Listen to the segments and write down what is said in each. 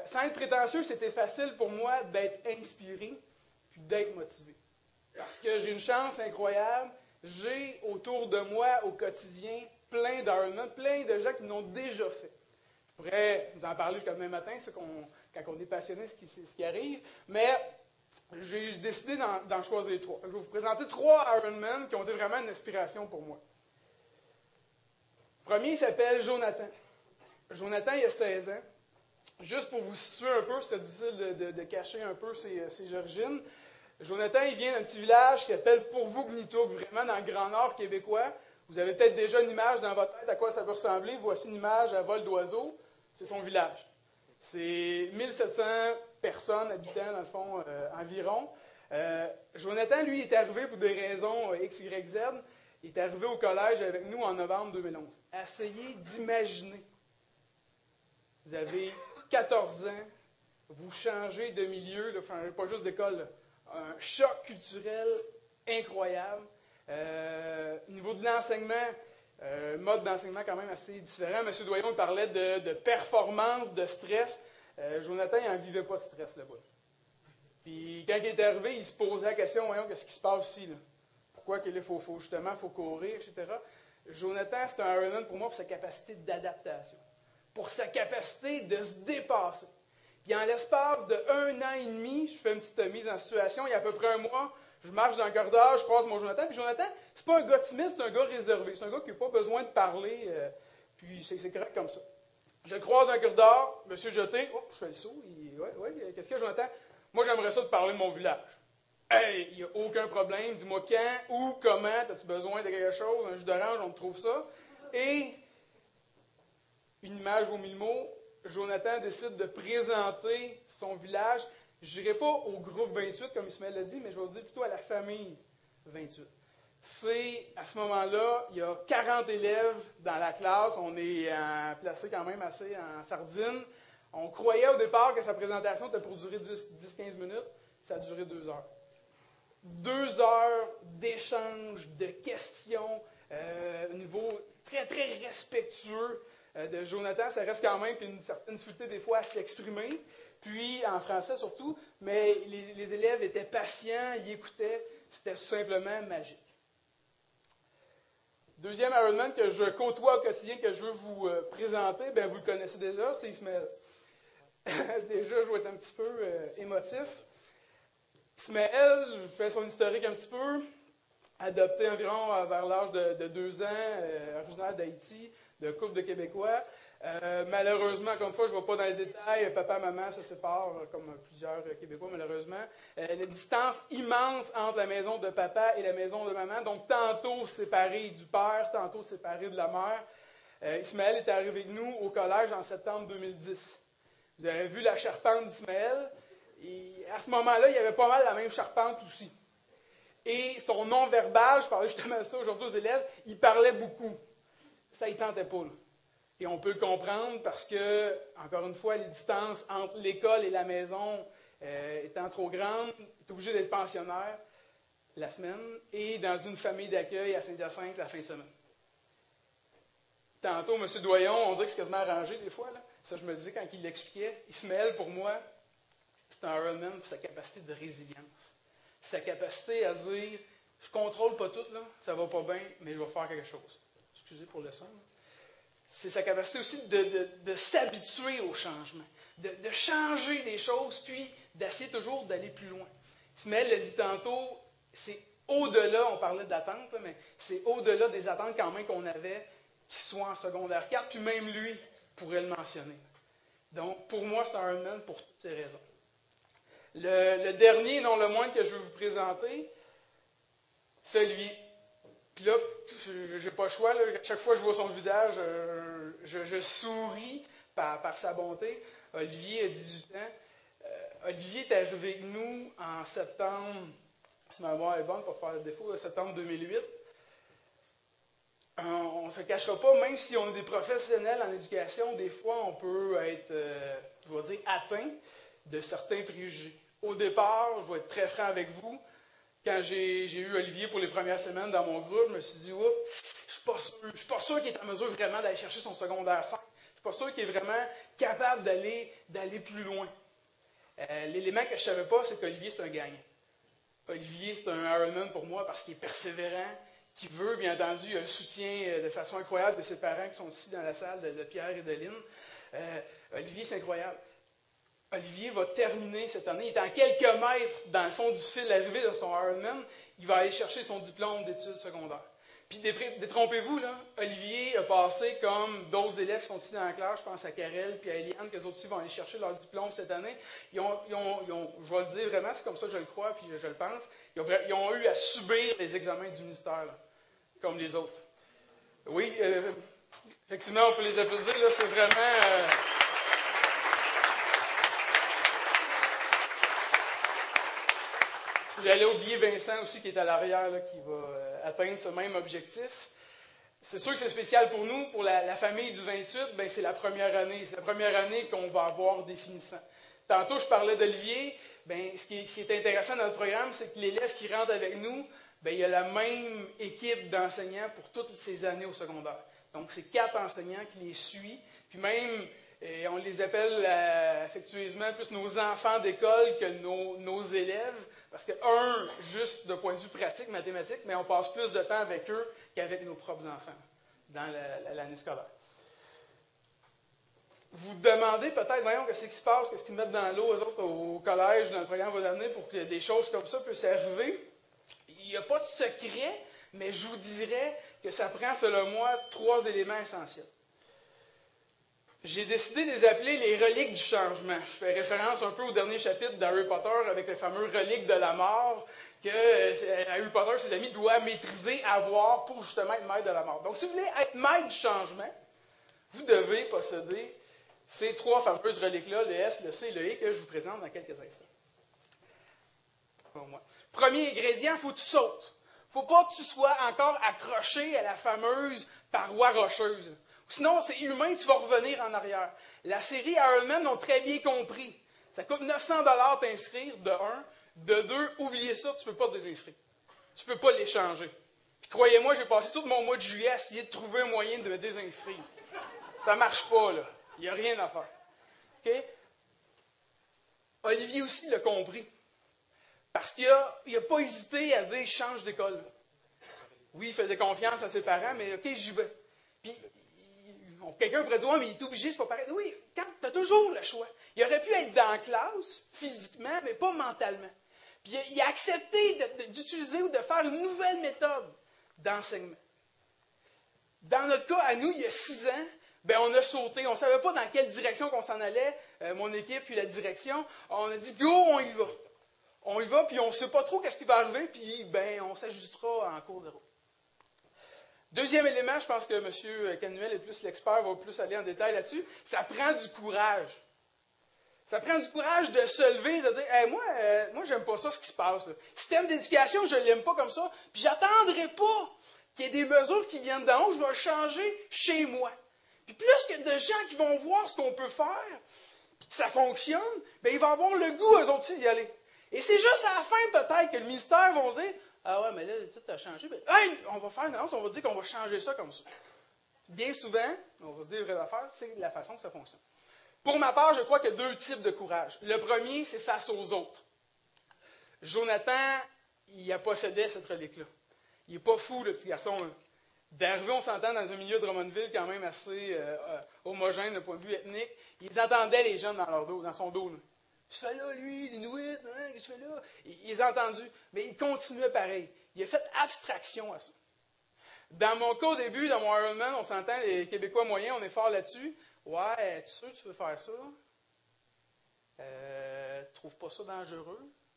Sans être prétentieux, c'était facile pour moi d'être inspiré puis d'être motivé. Parce que j'ai une chance incroyable. J'ai autour de moi, au quotidien, plein d'Ironman, plein de gens qui l'ont déjà fait. Je pourrais vous en parler jusqu'à demain matin, quand on est passionné, ce qui arrive. Mais j'ai décidé d'en choisir 3. Je vais vous présenter 3 Ironman qui ont été vraiment une inspiration pour moi. Le premier, il s'appelle Jonathan. Jonathan, il a 16 ans. Juste pour vous situer un peu, c'est difficile de cacher un peu ses origines. Jonathan, il vient d'un petit village qui s'appelle Pourvoux-Gnitouk, vraiment dans le Grand Nord québécois. Vous avez peut-être déjà une image dans votre tête à quoi ça peut ressembler. Voici une image à vol d'oiseau. C'est son village. C'est 1700 personnes, habitants, dans le fond, environ. Jonathan, lui, est arrivé pour des raisons X, Y, Z. Il est arrivé au collège avec nous en novembre 2011. Essayez d'imaginer. Vous avez 14 ans, vous changez de milieu, là, pas juste d'école, là. Un choc culturel incroyable. Au niveau de l'enseignement, mode d'enseignement quand même assez différent. M. Doyon parlait de performance, de stress. Jonathan, il n'en vivait pas de stress là-bas. Puis quand il est arrivé, il se posait la question, voyons, qu'est-ce qui se passe ici, là? Pourquoi qu'il faut courir, etc. Jonathan, c'est un Ironman pour moi pour sa capacité d'adaptation, pour sa capacité de se dépasser. Puis en l'espace de 1 an et demi, je fais une petite mise en situation, il y a à peu près 1 mois, je marche dans le corridor, je croise mon Jonathan, puis Jonathan, c'est pas un gars timide, c'est un gars réservé, c'est un gars qui n'a pas besoin de parler, puis c'est correct comme ça. Je le croise dans le corridor, monsieur Jeté, je fais le saut, qu'est-ce qu'il y a, Jonathan? Moi, j'aimerais ça te parler de mon village. Hey, il n'y a aucun problème, dis-moi quand, où, comment, as-tu besoin de quelque chose, un jus d'orange, on te trouve ça. Et une image vaut 1000 mots. Jonathan décide de présenter son village. Je n'irai pas au groupe 28, comme Ismaël l'a dit, mais je vais vous dire plutôt à la famille 28. C'est, à ce moment-là, il y a 40 élèves dans la classe. On est placé quand même assez en sardine. On croyait au départ que sa présentation était pour durer 10-15 minutes. Ça a duré 2 heures. 2 heures d'échanges, de questions, au niveau très, très respectueux de Jonathan. Ça reste quand même une certaine difficulté des fois à s'exprimer, puis en français surtout, mais les élèves étaient patients, ils écoutaient, c'était tout simplement magique. Deuxième Ironman que je côtoie au quotidien, que je veux vous présenter, bien, vous le connaissez déjà, c'est Ismaël. Déjà, je vais être un petit peu émotif. Ismaël, je fais son historique un petit peu, adopté environ vers l'âge de 2 ans, originaire d'Haïti, de couple de Québécois. Malheureusement, encore une fois, je ne vais pas dans les détails, papa et maman se séparent, comme plusieurs Québécois, malheureusement. La distance immense entre la maison de papa et la maison de maman, donc tantôt séparé du père, tantôt séparé de la mère. Ismaël est arrivé avec nous au collège en septembre 2010. Vous avez vu la charpente d'Ismaël. Et à ce moment-là, il y avait pas mal la même charpente aussi. Et son non-verbal, je parlais justement de ça aujourd'hui aux élèves, il parlait beaucoup. Ça ne tentait pas, là. Et on peut le comprendre parce que, encore une fois, les distances entre l'école et la maison étant trop grandes, il est obligé d'être pensionnaire la semaine et dans une famille d'accueil à Saint-Hyacinthe la fin de semaine. Tantôt, M. Doyon, on dirait que c'est quasiment arrangé des fois, là. Ça, je me disais quand il l'expliquait. Ismaël, pour moi, c'est un Ironman pour sa capacité de résilience. Sa capacité à dire, je ne contrôle pas tout, là, ça ne va pas bien, mais je vais faire quelque chose. Excusez pour le son. Là. C'est sa capacité aussi de s'habituer au changement, de changer des choses, puis d'essayer toujours d'aller plus loin. Ismaël l'a dit tantôt, c'est au-delà, on parlait d'attente, mais c'est au-delà des attentes quand même qu'on avait, qu'il soit en secondaire 4, puis même lui pourrait le mentionner. Donc, pour moi, c'est un Ironman pour toutes ces raisons. Le dernier, non le moindre, que je veux vous présenter, c'est Olivier. Puis là, j'ai pas le choix. Là, chaque fois que je vois son visage, je souris par sa bonté. Olivier a 18 ans. Olivier est arrivé avec nous en septembre, si ma mémoire est bonne pour faire le défaut, septembre 2008. On ne se cachera pas, même si on est des professionnels en éducation, des fois on peut être, je vais dire, atteint de certains préjugés. Au départ, je vais être très franc avec vous, quand j'ai eu Olivier pour les premières semaines dans mon groupe, je me suis dit, oups, je ne suis pas sûr qu'il est en mesure vraiment d'aller chercher son secondaire 5. Je ne suis suis pas sûr qu'il est vraiment capable d'aller plus loin. L'élément que je ne savais pas, c'est qu'Olivier, c'est un gagnant. Olivier, c'est un Ironman pour moi parce qu'il est persévérant, qu'il veut, bien entendu, il a le soutien de façon incroyable de ses parents qui sont ici dans la salle, de Pierre et de Lynn. Olivier, c'est incroyable. Olivier va terminer cette année. Il est en quelques mètres dans le fond du fil d'arrivée de son Ironman. Il va aller chercher son diplôme d'études secondaires. Puis détrompez-vous, là, Olivier a passé comme d'autres élèves qui sont ici dans la classe, je pense à Karel puis à Eliane, qu'eux autres aussi vont aller chercher leur diplôme cette année. Ils ont, je vais le dire vraiment, c'est comme ça que je le crois puis je le pense, ils ont eu à subir les examens du ministère, là, comme les autres. Oui, effectivement, on peut les applaudir, là, c'est vraiment... J'allais oublier Vincent aussi qui est à l'arrière, là, qui va atteindre ce même objectif. C'est sûr que c'est spécial pour nous, pour la famille du 28, ben, c'est la première année. C'est la première année qu'on va avoir des finissants. Tantôt, je parlais d'Olivier. Ben, ce qui est intéressant dans le programme, c'est que l'élève qui rentre avec nous, ben, il y a la même équipe d'enseignants pour toutes ces années au secondaire. Donc, c'est 4 enseignants qui les suivent. Puis même, on les appelle affectueusement plus nos enfants d'école que nos élèves. Parce que, juste de point de vue pratique, mathématique, mais on passe plus de temps avec eux qu'avec nos propres enfants dans l'année scolaire. Vous demandez peut-être, voyons, qu'est-ce qui se passe, qu'est-ce qu'ils mettent dans l'eau, eux autres, au collège, dans le programme va donner pour que des choses comme ça puissent arriver. Il n'y a pas de secret, mais je vous dirais que ça prend, selon moi, 3 éléments essentiels. J'ai décidé de les appeler les reliques du changement. Je fais référence un peu au dernier chapitre d'Harry Potter avec les fameux reliques de la mort que Harry Potter, ses amis, doivent maîtriser, avoir pour justement être maître de la mort. Donc, si vous voulez être maître du changement, vous devez posséder ces 3 fameuses reliques-là, le S, le C et le E, que je vous présente dans quelques instants. Pour moi. Premier ingrédient, il faut que tu sautes. Il ne faut pas que tu sois encore accroché à la fameuse paroi rocheuse. Sinon, c'est humain, tu vas revenir en arrière. La série Ironman ont très bien compris. Ça coûte 900 $ t'inscrire, de 1. De 2, oubliez ça, tu ne peux pas te désinscrire. Tu ne peux pas les changer. Puis croyez-moi, j'ai passé tout mon mois de juillet à essayer de trouver un moyen de me désinscrire. Ça ne marche pas, là. Il n'y a rien à faire. Okay? Olivier aussi l'a compris. Parce qu'il n'a pas hésité à dire « change d'école ». Oui, il faisait confiance à ses parents, mais OK, j'y vais. Puis, quelqu'un pourrait dire « ouais, mais il est obligé, c'est pas pareil ». Oui, quand tu as toujours le choix. Il aurait pu être dans la classe, physiquement, mais pas mentalement. Puis il a accepté d'utiliser ou de faire une nouvelle méthode d'enseignement. Dans notre cas, à nous, il y a 6 ans, ben, on a sauté. On ne savait pas dans quelle direction qu'on s'en allait, mon équipe puis la direction. On a dit « go, on y va ». On y va, puis on ne sait pas trop qu'est-ce qui va arriver, puis ben, on s'ajustera en cours de route. Deuxième élément, je pense que M. Canuel est plus l'expert, va plus aller en détail là-dessus, ça prend du courage. Ça prend du courage de se lever, de dire hey, moi, j'aime pas ça, ce qui se passe. Là. Le système d'éducation, je ne l'aime pas comme ça, puis j'attendrai pas qu'il y ait des mesures qui viennent d'en haut, je vais le changer chez moi. Puis plus que de gens qui vont voir ce qu'on peut faire, puis que ça fonctionne, bien, ils vont avoir le goût, eux autres aussi, d'y aller. Et c'est juste à la fin, peut-être, que le ministère va dire ah ouais, mais là, tout a changé. Ben, hey, on va faire une annonce, on va dire qu'on va changer ça comme ça. Bien souvent, on va se dire vraie affaire, c'est la façon que ça fonctionne. Pour ma part, je crois qu'il y a 2 types de courage. Le premier, c'est face aux autres. Jonathan, il a possédé cette relique-là. Il n'est pas fou, le petit garçon. D'arriver, on s'entend dans un milieu de Drummondville quand même assez homogène d'un point de vue ethnique. Ils entendaient les jeunes dans leur dos, dans son dos. Là. Qu'est-ce qu'il fait là, lui, l'Inuit? Hein, qu'est-ce qu'il fait là? Ils ont entendu, mais il continuait pareil. Il a fait abstraction à ça. Dans mon cas, au début, dans mon Ironman, on s'entend, les Québécois moyens, on est fort là-dessus. Ouais, tu es sûr que tu veux faire ça? Tu trouves pas ça dangereux?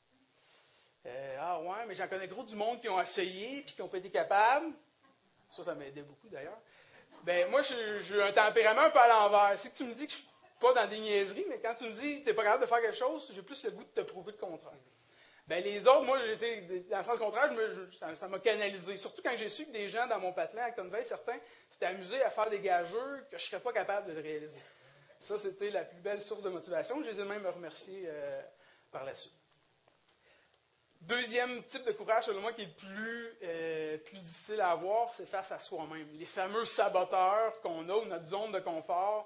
Ah ouais, mais j'en connais gros du monde qui ont essayé puis qui n'ont pas été capables. Ça m'aidait beaucoup d'ailleurs. Ben moi, j'ai un tempérament un peu à l'envers. C'est que tu me dis que je ne suis pas dans des niaiseries, mais quand tu me dis que tu n'es pas capable de faire quelque chose, j'ai plus le goût de te prouver le contraire. Ben les autres, moi, j'étais dans le sens contraire, ça m'a canalisé. Surtout quand j'ai su que des gens dans mon patelin à Conveil, certains, s'étaient amusés à faire des gageurs que je ne serais pas capable de le réaliser. Ça, c'était la plus belle source de motivation. Je les ai même remerciés par la suite. Deuxième type de courage, selon moi, qui est plus difficile à avoir, c'est face à soi-même. Les fameux saboteurs qu'on a, ou notre zone de confort,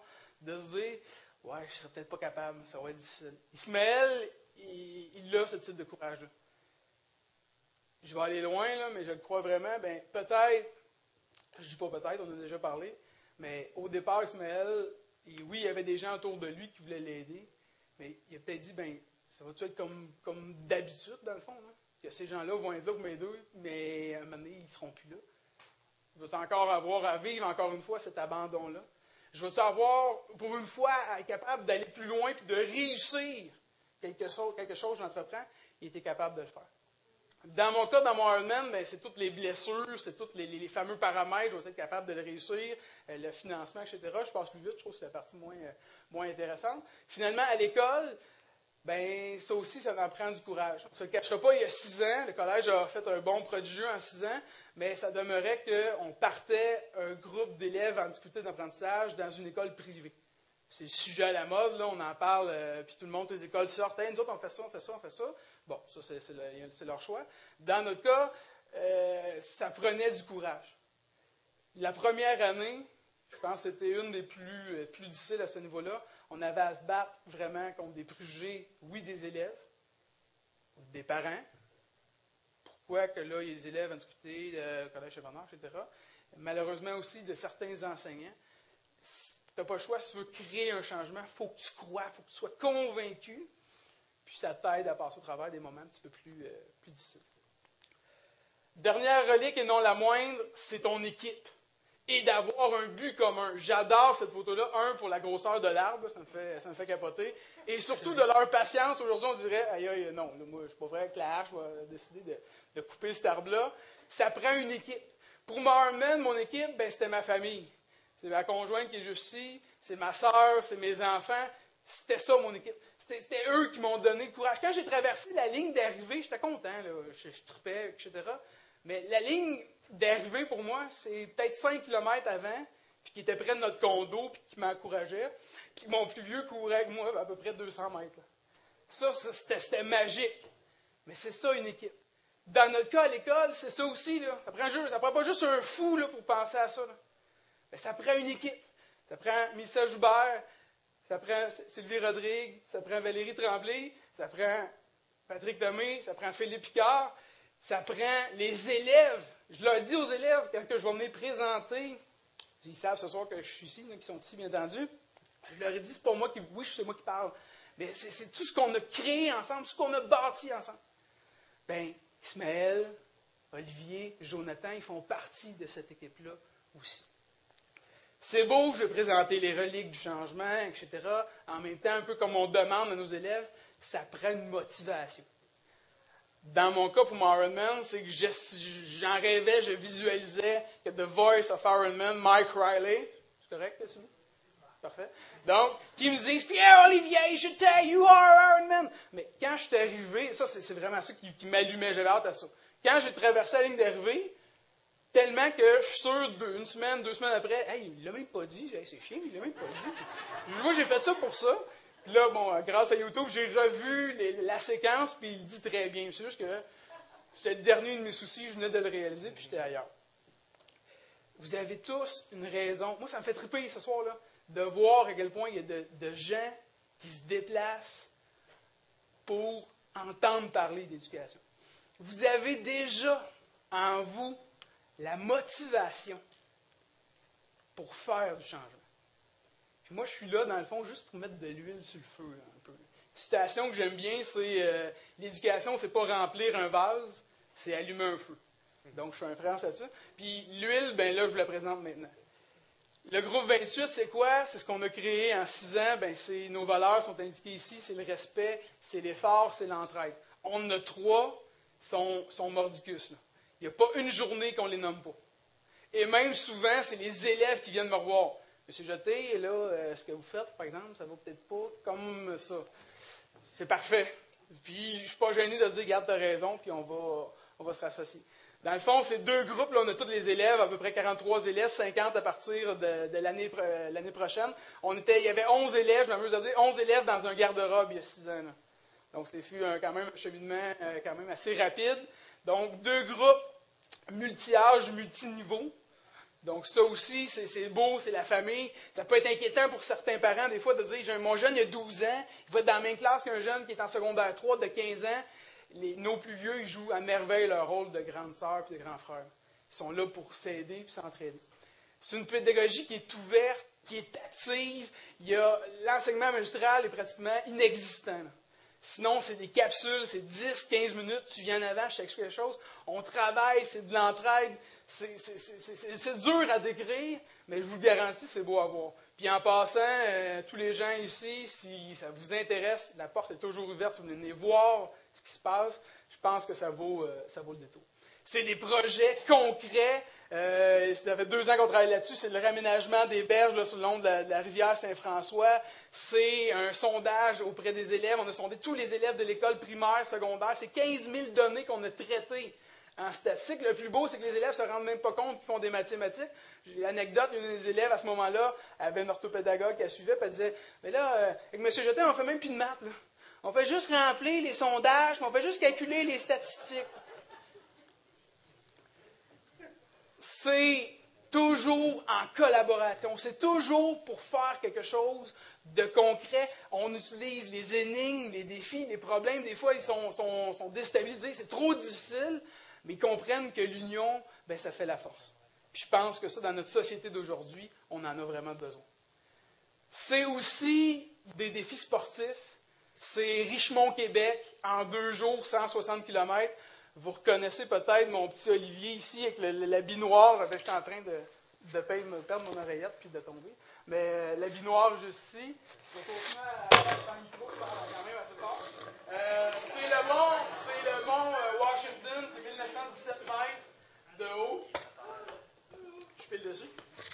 de se dire, ouais, je serais peut-être pas capable, ça va être difficile. Ismaël, il a ce type de courage-là. Je vais aller loin, là, mais je le crois vraiment, ben peut-être, je dis pas peut-être, on en a déjà parlé, mais au départ, Ismaël, oui, il y avait des gens autour de lui qui voulaient l'aider, mais il a peut-être dit, ben ça va-tu être comme d'habitude, dans le fond, là? Que ces gens-là vont être là pour m'aider, mais à un moment donné, ils ne seront plus là. Je vais encore avoir à vivre, encore une fois, cet abandon-là. Je vais avoir, pour une fois, être capable d'aller plus loin et de réussir quelque chose que j'entreprends. Il était capable de le faire. Dans mon cas, dans mon Ironman, ben, c'est toutes les blessures, c'est tous les fameux paramètres, je vais être capable de le réussir, le financement, etc. Je passe plus vite, je trouve que c'est la partie moins intéressante. Finalement, à l'école, ben ça aussi, ça en prend du courage. On ne se le cachera pas, il y a 6 ans, le collège a fait un bond prodigieux en 6 ans, mais ça demeurait qu'on partait un groupe d'élèves en difficulté d'apprentissage dans une école privée. C'est le sujet à la mode, là, on en parle, puis tout le monde, les écoles sortent, hey, nous autres, on fait ça, on fait ça, on fait ça. Bon, ça, c'est leur choix. Dans notre cas, ça prenait du courage. La première année, je pense que c'était une des plus difficiles à ce niveau-là. On avait à se battre vraiment contre des préjugés, oui, des élèves, des parents. Pourquoi que là, il y a des élèves en difficulté, le collège secondaire, etc. Malheureusement aussi de certains enseignants. Tu n'as pas le choix, si tu veux créer un changement, il faut que tu crois, il faut que tu sois convaincu, puis ça t'aide à passer au travers des moments un petit peu plus difficiles. Dernière relique et non la moindre, c'est ton équipe. Et d'avoir un but commun. J'adore cette photo-là. Pour la grosseur de l'arbre, ça me fait capoter. Et surtout de leur patience. Aujourd'hui, on dirait, aïe, non, moi, je ne suis pas vrai avec la hache, je vais décider de couper cet arbre-là. Ça prend une équipe. Pour Ironman, mon équipe, ben, c'était ma famille. C'est ma conjointe qui est juste ici, c'est ma sœur, c'est mes enfants. C'était ça, mon équipe. C'était eux qui m'ont donné le courage. Quand j'ai traversé la ligne d'arrivée, j'étais content, là, je tripais, etc. Mais la ligne d'arrivée, pour moi, c'est peut-être 5 km avant, puis qui était près de notre condo, puis qui m'encourageait. Puis mon plus vieux courait avec moi à peu près 200 mètres. Là. Ça, c'était magique. Mais c'est ça, une équipe. Dans notre cas, à l'école, c'est ça aussi. Là. Ça prend pas juste un fou là, pour penser à ça. Là. Mais ça prend une équipe. Ça prend Mélissa Joubert, ça prend Sylvie Rodrigue, ça prend Valérie Tremblay, ça prend Patrick Thomé, ça prend Philippe Picard, ça prend les élèves. Je leur dis aux élèves, quand je vais venir présenter, ils savent ce soir que je suis ici, qui sont ici, bien entendu, je leur ai dit, c'est pas moi qui, oui, c'est moi qui parle, mais c'est tout ce qu'on a créé ensemble, tout ce qu'on a bâti ensemble. Bien, Ismaël, Olivier, Jonathan, ils font partie de cette équipe-là aussi. C'est beau, je vais présenter les reliques du changement, etc. En même temps, un peu comme on demande à nos élèves, ça prend une motivation. Dans mon cas, pour mon Ironman, c'est que j'en rêvais, je visualisais que The Voice of Ironman, Mike Riley, c'est correct, là, celui? Parfait. Donc, qui me disent, Pierre-Olivier, je t'aime, you are Ironman. Mais quand je suis arrivé, ça, c'est vraiment ça qui m'allumait, j'avais hâte à ça. Quand j'ai traversé la ligne d'arrivée, tellement que je suis sûr, 2 semaines après, hey, il ne l'a même pas dit. Hey, c'est chiant, il ne l'a même pas dit. Moi, j'ai fait ça pour ça. Puis là, bon, grâce à YouTube, j'ai revu la séquence, puis il dit très bien. C'est juste que c'est le dernier de mes soucis, je venais de le réaliser, puis j'étais ailleurs. Vous avez tous une raison. Moi, ça me fait triper ce soir-là, de voir à quel point il y a de gens qui se déplacent pour entendre parler d'éducation. Vous avez déjà en vous la motivation pour faire du changement. Puis moi, je suis là, dans le fond, juste pour mettre de l'huile sur le feu. Un peu. Une citation que j'aime bien, c'est l'éducation, c'est pas remplir un vase, c'est allumer un feu. Donc, je fais un France là-dessus. Puis l'huile, ben là, je vous la présente maintenant. Le groupe 28, c'est quoi? C'est ce qu'on a créé en 6 ans. Ben, nos valeurs sont indiquées ici. C'est le respect, c'est l'effort, c'est l'entraide. On en a 3, sont mordicus. Là. Il n'y a pas une journée qu'on ne les nomme pas. Et même souvent, c'est les élèves qui viennent me revoir. Monsieur Jeté, là, ce que vous faites, par exemple, ça ne va peut-être pas comme ça. C'est parfait. Puis, je ne suis pas gêné de dire, garde, tu as raison, puis on va se rassocier. Dans le fond, c'est 2 groupes. Là, on a tous les élèves, à peu près 43 élèves, 50 à partir de l'année prochaine. Il y avait 11 élèves, je m'amuse à dire, 11 élèves dans un garde-robe il y a 6 ans. Là. Donc, c'est quand même un cheminement quand même assez rapide. Donc, 2 groupes multi-âges, multi-niveaux. Donc ça aussi, c'est beau, c'est la famille. Ça peut être inquiétant pour certains parents, des fois, de dire, mon jeune, il a 12 ans, il va être dans la même classe qu'un jeune qui est en secondaire 3 de 15 ans. Nos plus vieux, ils jouent à merveille leur rôle de grande sœur et de grand frère. Ils sont là pour s'aider et s'entraider. C'est une pédagogie qui est ouverte, qui est active. L'enseignement magistral est pratiquement inexistant. Là. Sinon, c'est des capsules, c'est 10-15 minutes, tu viens en avant, je t'explique quelque chose. On travaille, c'est de l'entraide. C'est dur à décrire, mais je vous le garantis, c'est beau à voir. Puis en passant, tous les gens ici, si ça vous intéresse, la porte est toujours ouverte. Si vous venez voir ce qui se passe, je pense que ça vaut le détour. C'est des projets concrets. Ça fait 2 ans qu'on travaille là-dessus. C'est le raménagement des berges là, sur le long de la rivière Saint-François. C'est un sondage auprès des élèves. On a sondé tous les élèves de l'école primaire, secondaire. C'est 15 000 données qu'on a traitées en statistique. Le plus beau, c'est que les élèves ne se rendent même pas compte qu'ils font des mathématiques. J'ai l'anecdote, une des élèves à ce moment-là avait une orthopédagogue qu'elle suivait, puis elle disait, mais là, avec M. Jetin, on ne fait même plus de maths. Là. On fait juste remplir les sondages, puis on fait juste calculer les statistiques. C'est toujours en collaboration. C'est toujours pour faire quelque chose de concret. On utilise les énigmes, les défis, les problèmes. Des fois, ils sont déstabilisés. C'est trop difficile, mais ils comprennent que l'union, ça fait la force. Puis je pense que ça, dans notre société d'aujourd'hui, on en a vraiment besoin. C'est aussi des défis sportifs. C'est Richemont, Québec, en 2 jours, 160 km. Vous reconnaissez peut-être mon petit Olivier ici avec l'habit noir. J'étais en train de perdre mon oreillette puis de tomber. Mais l'habit noir juste ici. Je vais continuer sans micro, je parle quand même assez fort. C'est le mont Washington, c'est 1917 mètres de haut. Je pile dessus.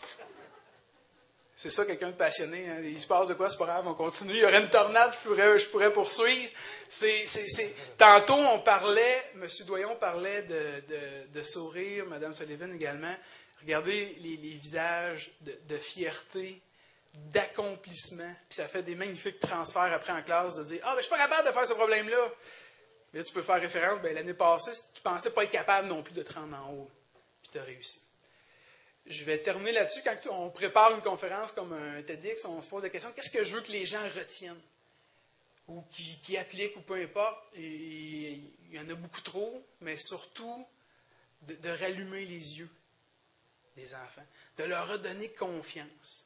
C'est ça, quelqu'un de passionné. Hein? Il se passe de quoi, c'est pas grave, on continue. Il y aurait une tornade, je pourrais poursuivre. Tantôt, M. Doyon parlait de sourire, Mme Sullivan également. Regardez les visages de fierté, d'accomplissement. Puis ça fait des magnifiques transferts après en classe de dire « Ah, je suis pas capable de faire ce problème-là. » Mais là, tu peux faire référence, l'année passée, tu pensais pas être capable non plus de te rendre en haut. Puis tu as réussi. Je vais terminer là-dessus. Quand on prépare une conférence comme un TEDx, on se pose la question, qu'est-ce que je veux que les gens retiennent? Ou qui appliquent, ou peu importe. Et il y en a beaucoup trop, mais surtout de rallumer les yeux des enfants, de leur redonner confiance,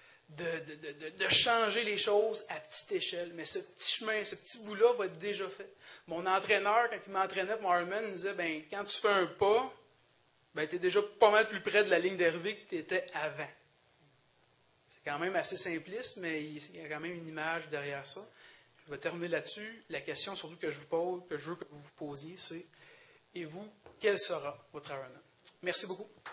de changer les choses à petite échelle. Mais ce petit chemin, ce petit bout-là va être déjà fait. Mon entraîneur, quand il m'entraînait pour Ironman, il me disait, quand tu fais un pas, tu es déjà pas mal plus près de la ligne d'arrivée que tu étais avant. C'est quand même assez simpliste, mais il y a quand même une image derrière ça. Je vais terminer là-dessus. La question surtout que je vous pose, que je veux que vous vous posiez, c'est « Et vous, quel sera votre Ironman? » Merci beaucoup.